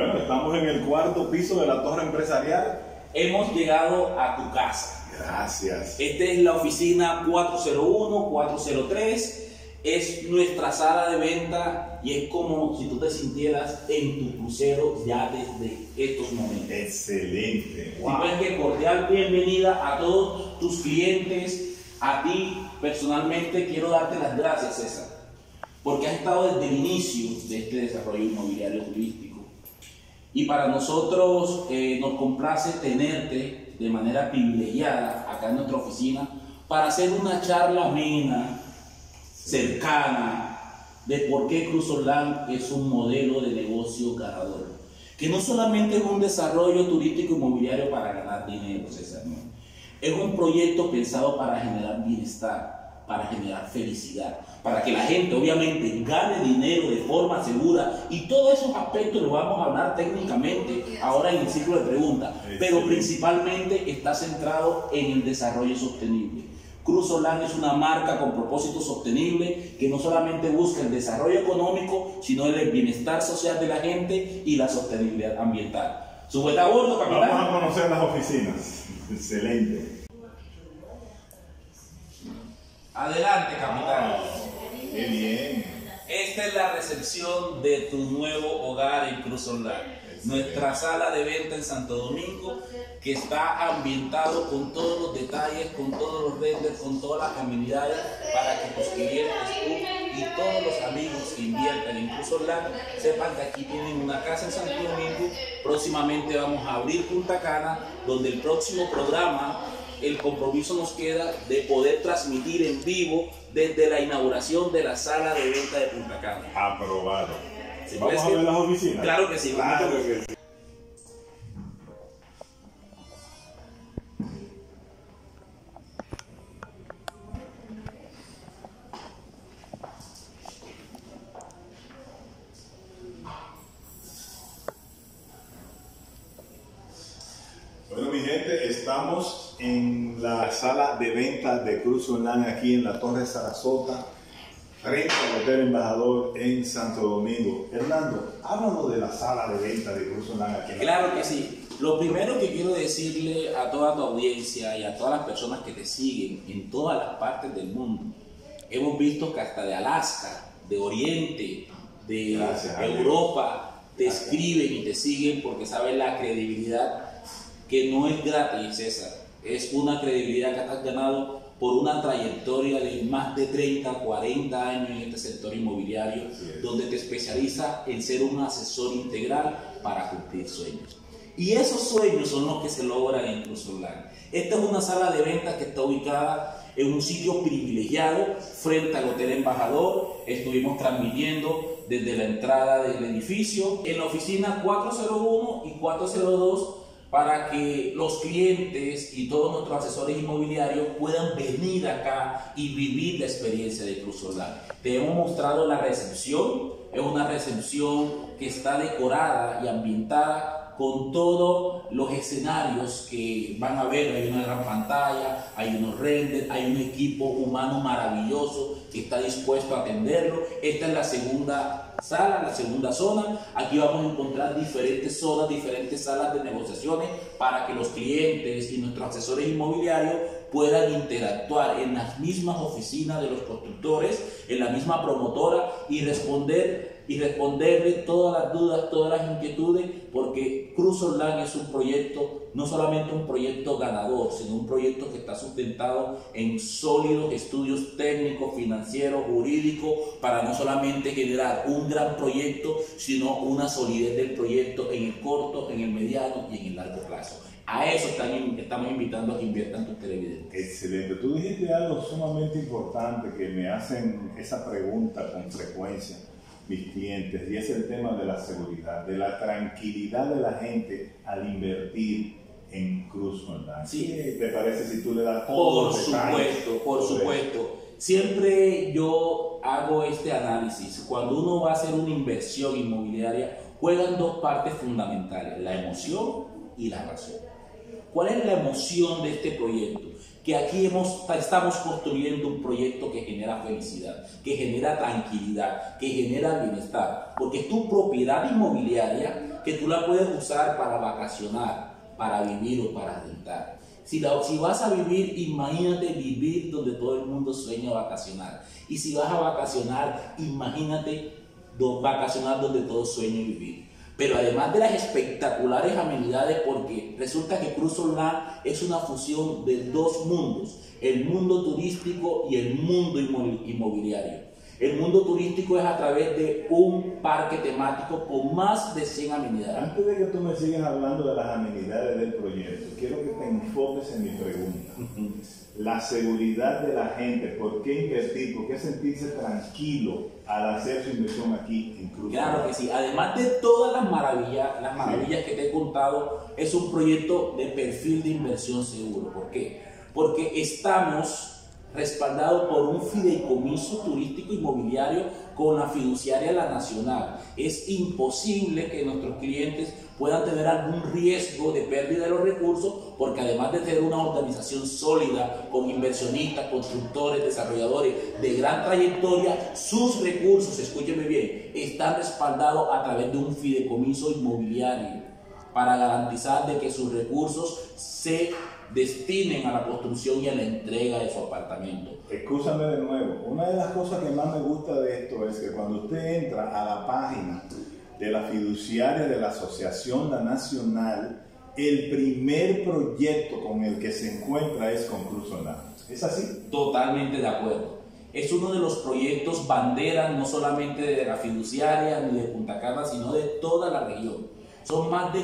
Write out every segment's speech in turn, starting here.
Bueno, estamos en el cuarto piso de la torre empresarial. Hemos llegado a tu casa. Gracias. Esta es la oficina 401, 403. Es nuestra sala de venta y es como si tú te sintieras en tu crucero ya desde estos momentos. Excelente. Wow. Así pues que cordial bienvenida a todos tus clientes. A ti personalmente quiero darte las gracias, César, porque has estado desde el inicio de este desarrollo inmobiliario turístico. Y para nosotros nos complace tenerte de manera privilegiada acá en nuestra oficina para hacer una charla amena, cercana, de por qué Cruz Orlán es un modelo de negocio ganador. Que no solamente es un desarrollo turístico inmobiliario para ganar dinero, César, no. Es un proyecto pensado para generar bienestar, para generar felicidad, para que la gente obviamente gane dinero de forma segura, y todos esos aspectos los vamos a hablar técnicamente ahora en el ciclo de preguntas, pero principalmente está centrado en el desarrollo sostenible. Cruz Orlán es una marca con propósito sostenible que no solamente busca el desarrollo económico, sino el bienestar social de la gente y la sostenibilidad ambiental. Súbete a bordo, capitán. Vamos a conocer las oficinas. Excelente. Adelante, capitán. Qué bien. Esta es la recepción de tu nuevo hogar en Cruz Orlán. Nuestra sala de venta en Santo Domingo, que está ambientado con todos los detalles, con todos los renders, con todas las amenidades para que tus clientes, tú y todos los amigos que inviertan en Cruz Orlán sepan que aquí tienen una casa en Santo Domingo. Próximamente vamos a abrir Punta Cana, donde el próximo programa el compromiso nos queda de poder transmitir en vivo desde la inauguración de la sala de venta de Punta Cana. Aprobado. ¿Sí? Vamos a ver las oficinas. Claro que sí. Claro que sí. Bueno, mi gente, estamos en la sala de venta de Cruz Orlán aquí en la Torre Sarasota, frente al Hotel Embajador en Santo Domingo. Hernando, háblanos de la sala de venta de Cruz Orlán aquí en la Claro que sí. Lo primero que quiero decirle a toda tu audiencia y a todas las personas que te siguen en todas las partes del mundo, hemos visto que hasta de Alaska, de Oriente, de Europa, te escriben y te siguen porque saben la credibilidad que no es gratis, César. Es una credibilidad que has ganado por una trayectoria de más de 30, 40 años en este sector inmobiliario, donde te especializa en ser un asesor integral para cumplir sueños. Y esos sueños son los que se logran en Cruz Orlán. Esta es una sala de ventas que está ubicada en un sitio privilegiado frente al Hotel Embajador. Estuvimos transmitiendo desde la entrada del edificio en la oficina 401 y 402 para que los clientes y todos nuestros asesores inmobiliarios puedan venir acá y vivir la experiencia de Cruz Orlán. Te hemos mostrado la recepción. Es una recepción que está decorada y ambientada con todos los escenarios que van a ver. Hay una gran pantalla, hay unos renders, hay un equipo humano maravilloso que está dispuesto a atenderlo. Esta es la segunda sala, la segunda zona. Aquí vamos a encontrar diferentes zonas, diferentes salas de negociaciones para que los clientes y nuestros asesores inmobiliarios puedan interactuar en las mismas oficinas de los constructores, en la misma promotora y responderle todas las dudas, todas las inquietudes, porque Cruz Orlán es un proyecto, no solamente un proyecto ganador, sino un proyecto que está sustentado en sólidos estudios técnicos, financieros, jurídicos, para no solamente generar un gran proyecto, sino una solidez del proyecto en el corto, en el mediano y en el largo plazo. A eso estamos invitando a que inviertan tus televidentes. Excelente. Tú dijiste algo sumamente importante que me hacen esa pregunta con frecuencia mis clientes, y es el tema de la seguridad, de la tranquilidad de la gente al invertir en Cruz Orlán. Sí. ¿Qué te parece si tú le das todos los detalles? Por supuesto. Siempre yo hago este análisis. Cuando uno va a hacer una inversión inmobiliaria, juegan dos partes fundamentales: la emoción y la razón. ¿Cuál es la emoción de este proyecto? Que aquí estamos construyendo un proyecto que genera felicidad, que genera tranquilidad, que genera bienestar, porque tu propiedad inmobiliaria que tú la puedes usar para vacacionar, para vivir o para rentar. Si vas a vivir, imagínate vivir donde todo el mundo sueña vacacionar. Y si vas a vacacionar, imagínate vacacionar donde todos sueñan vivir. Pero además de las espectaculares amenidades, porque resulta que Cruise Land es una fusión de dos mundos, el mundo turístico y el mundo inmobiliario. El mundo turístico es a través de un parque temático con más de 100 amenidades. Antes de que tú me sigas hablando de las amenidades del proyecto, quiero que te enfoques en mi pregunta. La seguridad de la gente, ¿por qué invertir? ¿Por qué sentirse tranquilo al hacer su inversión aquí en Cruise Land? Claro que sí, además de todas las maravillas que te he contado, es un proyecto de perfil de inversión seguro. ¿Por qué? Porque estamos respaldado por un fideicomiso turístico inmobiliario con la fiduciaria La Nacional. Es imposible que nuestros clientes puedan tener algún riesgo de pérdida de los recursos, porque además de tener una organización sólida con inversionistas, constructores, desarrolladores de gran trayectoria, sus recursos, escúcheme bien, están respaldados a través de un fideicomiso inmobiliario para garantizar de que sus recursos se destinen a la construcción y a la entrega de su apartamento. Escúchame de nuevo, una de las cosas que más me gusta de esto es que cuando usted entra a la página de la fiduciaria de la Asociación La Nacional, el primer proyecto con el que se encuentra es con Cruise Land. ¿Es así? Totalmente de acuerdo. Es uno de los proyectos bandera, no solamente de la fiduciaria ni de Punta Cana, sino de toda la región. Son más de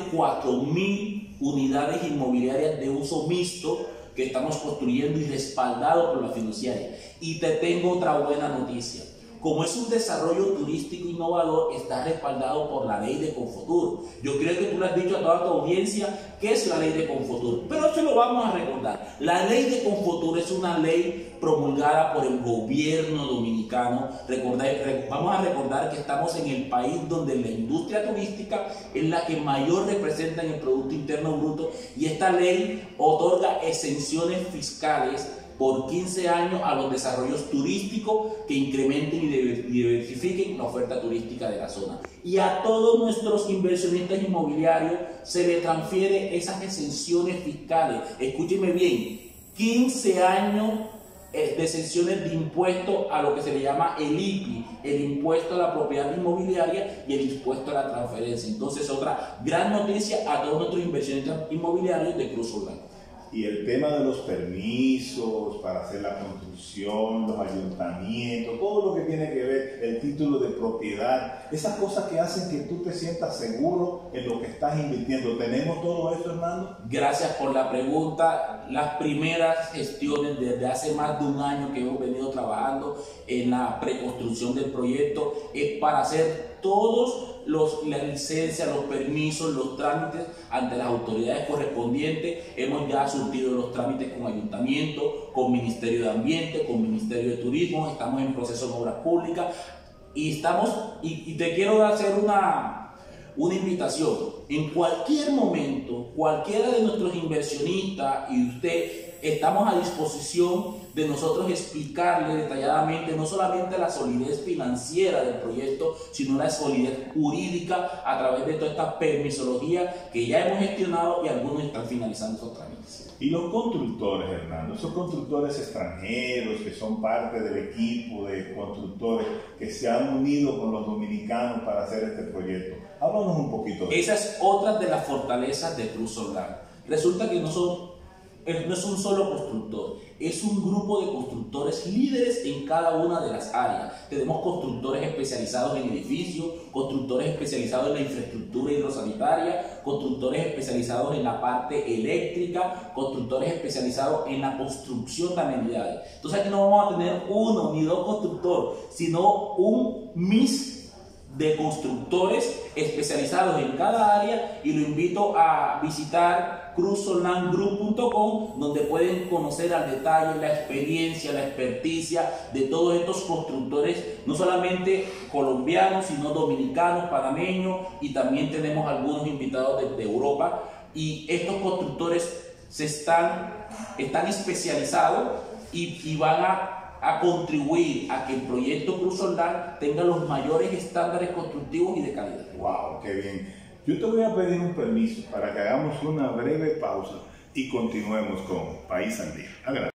4.000 unidades inmobiliarias de uso mixto que estamos construyendo y respaldados por la fiduciaria. Y te tengo otra buena noticia. Como es un desarrollo turístico innovador, está respaldado por la ley de Confotur. Yo creo que tú le has dicho a toda tu audiencia qué es la ley de Confotur, pero se lo vamos a recordar. La ley de Confotur es una ley promulgada por el gobierno dominicano. Vamos a recordar que estamos en el país donde la industria turística es la que mayor representa en el Producto Interno Bruto, y esta ley otorga exenciones fiscales por 15 años a los desarrollos turísticos que incrementen y diversifiquen la oferta turística de la zona. Y a todos nuestros inversionistas inmobiliarios se les transfiere esas exenciones fiscales. Escúcheme bien, 15 años de exenciones de impuesto a lo que se le llama el IPI, el impuesto a la propiedad inmobiliaria, y el impuesto a la transferencia. Entonces, otra gran noticia a todos nuestros inversionistas inmobiliarios de Cruise Land. Y el tema de los permisos para hacer la construcción, los ayuntamientos, todo lo que tiene que ver, el título de propiedad, esas cosas que hacen que tú te sientas seguro en lo que estás invirtiendo. ¿Tenemos todo eso, Hernando? Gracias por la pregunta. Las primeras gestiones desde hace más de un año que hemos venido trabajando en la preconstrucción del proyecto es para hacer todos las licencias, los permisos, los trámites ante las autoridades correspondientes. Hemos ya surtido los trámites con ayuntamiento, con Ministerio de Ambiente, con Ministerio de Turismo. Estamos en proceso de obras públicas y te quiero hacer una invitación. En cualquier momento, cualquiera de nuestros inversionistas y usted, estamos a disposición de nosotros explicarle detalladamente no solamente la solidez financiera del proyecto, sino la solidez jurídica a través de toda esta permisología que ya hemos gestionado, y algunos están finalizando esos trámites. Y los constructores, Hernando, esos constructores extranjeros que son parte del equipo de constructores que se han unido con los dominicanos para hacer este proyecto, háblanos un poquito de eso. Esa es otra de las fortalezas de Cruise Land. Resulta que no es un solo constructor, es un grupo de constructores líderes en cada una de las áreas. Tenemos constructores especializados en edificios, constructores especializados en la infraestructura hidrosanitaria, constructores especializados en la parte eléctrica, constructores especializados en la construcción de amenidades. Entonces aquí no vamos a tener uno ni dos constructores, sino un mix de constructores especializados en cada área, y lo invito a visitar cruiselandgroup.com, donde pueden conocer al detalle la experiencia, la experticia de todos estos constructores, no solamente colombianos, sino dominicanos, panameños, y también tenemos algunos invitados de Europa. Y estos constructores están especializados y van a contribuir a que el proyecto Cruise Land tenga los mayores estándares constructivos y de calidad. ¡Wow! ¡Qué bien! Yo te voy a pedir un permiso para que hagamos una breve pausa y continuemos con País al Día. Adelante.